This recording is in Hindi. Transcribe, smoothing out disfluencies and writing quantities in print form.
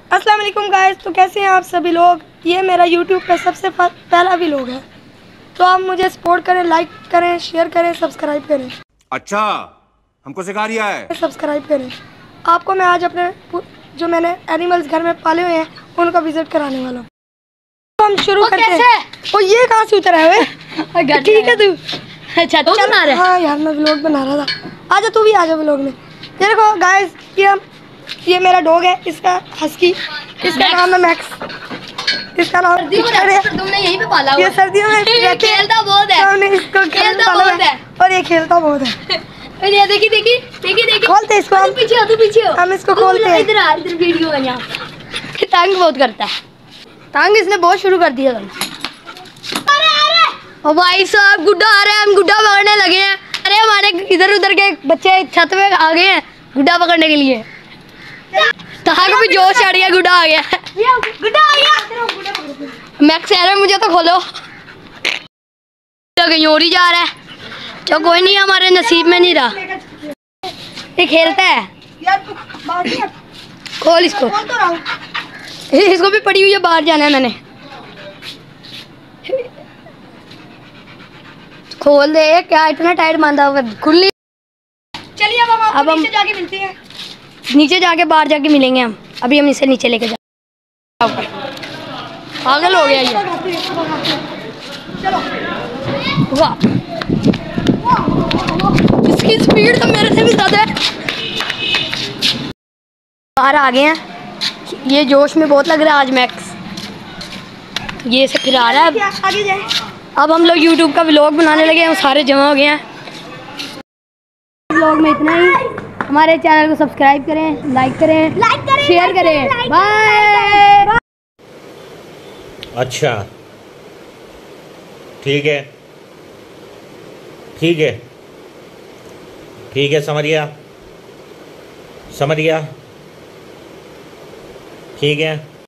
अस्सलाम वालेकुम गाइस। तो कैसे हैं आप सभी लोग। ये मेरा यूट्यूब पे सबसे पहला व्लॉग है, तो आप मुझे सपोर्ट करें, लाइक करें, शेयर करें, सब्सक्राइब करें। अच्छा, हमको सिखा रिया है। सब्सक्राइब करें। आपको मैं आज अपने जो मैंने एनिमल्स घर में पाले हुए हैं उनका विजिट कराने वाला हूँ। तो हम शुरू करते हैं। और ये कहाँ से उतरा है? ठीक है तू। अच्छा तो बना रहा है? हाँ यार मैं व्लॉग बना रहा था। आजा तू भी आजा व्लॉग में। ये देखो गाइस, ये मेरा डॉग है, इसका हस्की, इसका नाम है मैक्स। इसका नाम तुमने यहीं पे पाला हुआ है। ये सर्दियों में खेलता बहुत है। हमने इसको खेलता बहुत है और ये खेलता बहुत है। ये देखी खोलते इसको हम। तू पीछे हो। हम इसको खोलते हैं। इधर वीडियो है यहाँ। तंग बहुत करता है। तंग इसने बहुत शुरू कर दिया था। ओ भाई साहब गुड्डा आ रहे हैं, हम गुड्डा पकड़ने लगे हैं। अरे हमारे इधर उधर के बच्चे छत पे आ गए हैं गुड्डा पकड़ने के लिए। ताक भी जोश चढ़ गया, गुड्डा आ गया। मैक्स कह रहा है मुझे तो खोलो। कहीं और ही जा रहा है। तो कोई नहीं, हमारे नसीब में नहीं रहा। ये खेलता है। खोल इसको। इसको भी पड़ी हुई है, बाहर जाना है मैंने। खोल दे। क्या इतना टाइट बांधा हुआ है? खुली। चलिए अब हम नीचे जाके मिलते हैं। नीचे जाके बाहर जाके मिलेंगे हम। अभी हम इसे नीचे लेके जा। पागल हो गया ये। चलो। वाह, इसकी स्पीड तो मेरे से भी ज्यादा है। बाहर आ गए हैं। ये जोश में बहुत लग रहा है आज मैक्स। ये इसे फिरा रहा है। आगे जाए। अब हम लोग YouTube का व्लॉग बनाने लगे हैं, सारे जमा हो गए हैं। व्लॉग में इतना ही। हमारे चैनल को सब्सक्राइब करें, लाइक करें, शेयर करें। बाय। अच्छा ठीक है, ठीक है, ठीक है, समझ गया, समझ गया, ठीक है।